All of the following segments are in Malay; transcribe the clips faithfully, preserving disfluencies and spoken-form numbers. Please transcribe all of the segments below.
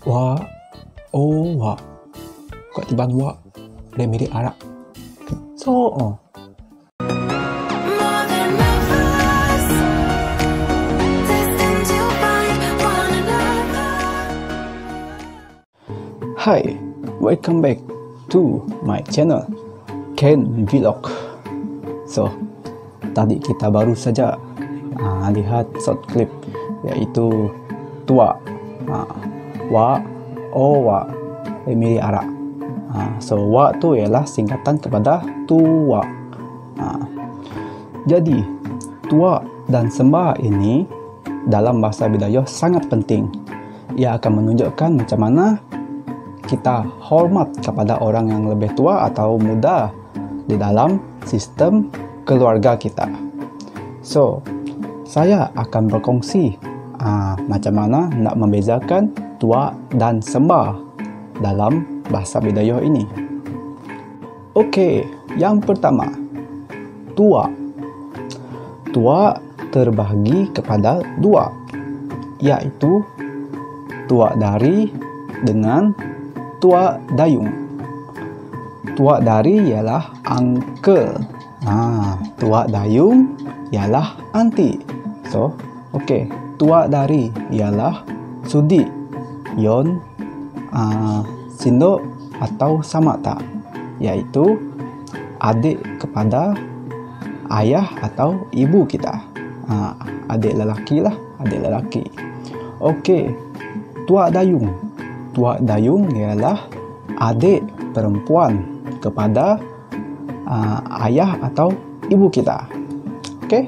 Wa, oh wa, kat tiban wa, dia mirip arak. So, oh. Hi, welcome back to my channel Ken Vlog. So, tadi kita baru saja uh, lihat short clip, iaitu Tuwa, uh, wa, oh wa, mirip arak. Uh, so, wa tu ialah singkatan kepada Tuwa. Uh, jadi, Tuwa dan Semba ini dalam bahasa Bidayuh sangat penting. Ia akan menunjukkan macam mana kita hormat kepada orang yang lebih tua atau muda di dalam sistem keluarga kita. So, saya akan berkongsi uh, macam mana nak membezakan Tuwa dan Semba dalam bahasa Bidayuh ini. Okey, yang pertama, Tuwa. Tuwa terbahagi kepada dua, iaitu Tuwa dari dengan Tuwa dayung. Tuwa dari ialah uncle. Ha, Tuwa dayung ialah auntie. So, okey. Tuwa dari ialah sudi, yon, uh, sinduk atau sama tak, iaitu adik kepada ayah atau ibu kita. Ha, adik lelaki lah, adik lelaki. Okey. Tuwa dayung. Tuwa dayung ialah adik perempuan kepada uh, ayah atau ibu kita. Okey?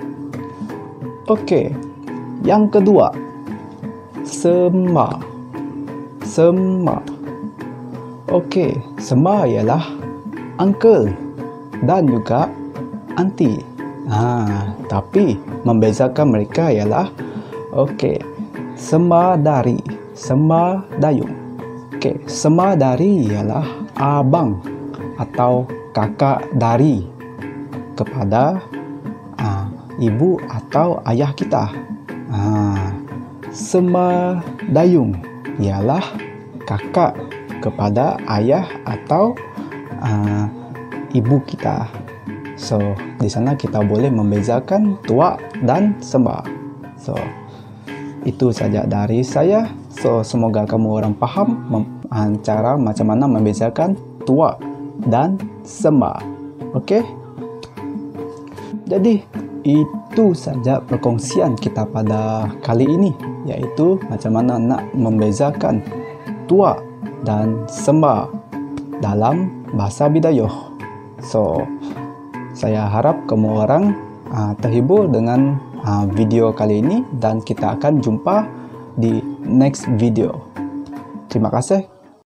Okey. Yang kedua, Semba. Semba. Okey, Semba ialah uncle dan juga auntie. Ha, tapi membezakan mereka ialah okey, Semba dari, Semba dayung. Okey, Semba dari ialah abang atau kakak dari kepada uh, ibu atau ayah kita. Uh, Semba dayung ialah kakak kepada ayah atau uh, ibu kita. So, di sana kita boleh membezakan Tuwa dan Semba. So, itu saja dari saya. So, semoga kamu orang faham cara macam mana membezakan Tuwa dan Semba. Okey? Jadi, itu saja perkongsian kita pada kali ini, iaitu macam mana nak membezakan Tuwa dan Semba dalam bahasa Bidayuh. So, saya harap kamu orang uh, terhibur dengan uh, video kali ini dan kita akan jumpa di next video. Terima kasih